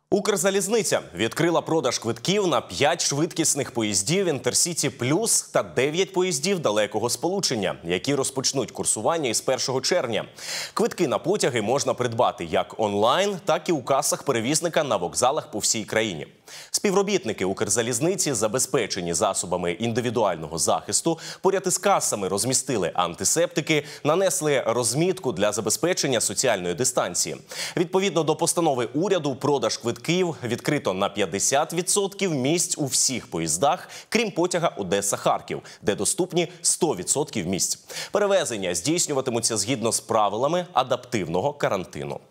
Укрзалізниця відкрила продаж квитків на 5 швидкісних поїздів «Інтерсіті Плюс» та 9 поїздів далекого сполучення, які розпочнуть курсування із 1 червня. Квитки на потяги можна придбати як онлайн, так і у касах перевізника на вокзалах по всій країні. Співробітники Укрзалізниці забезпечені засобами індивідуального захисту, поряд із касами розмістили антисептики, нанесли розмітку для забезпечення соціальної дистанції. Відповідно до постанови уряду, продаж квитків відкрито на 50% місць у всіх поїздах, крім потяга Одеса-Харків, де доступні 100% місць. Перевезення здійснюватимуться згідно з правилами адаптивного карантину.